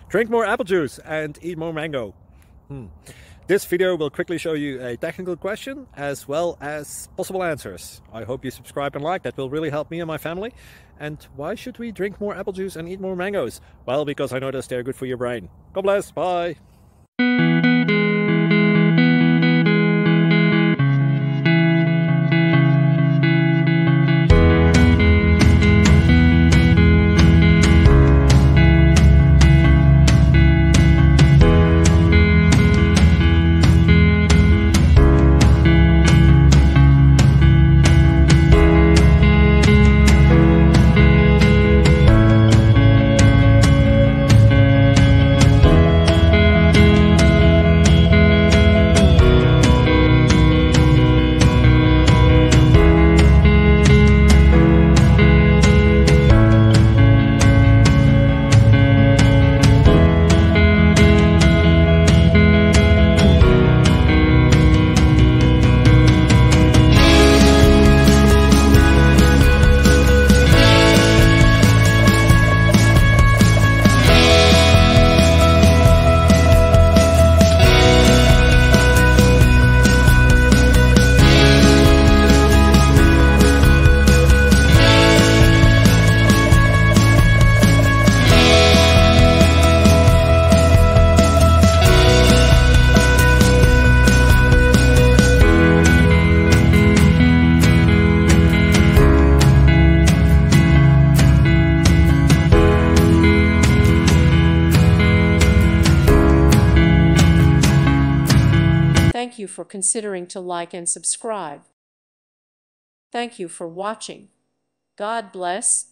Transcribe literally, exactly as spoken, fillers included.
Drink more apple juice and eat more mango. Hmm. This video will quickly show you a technical question as well as possible answers. I hope you subscribe and like, that will really help me and my family. And why should we drink more apple juice and eat more mangoes? Well, because I noticed they're good for your brain. God bless, bye! Thank you for considering to like and subscribe. Thank you for watching. God bless.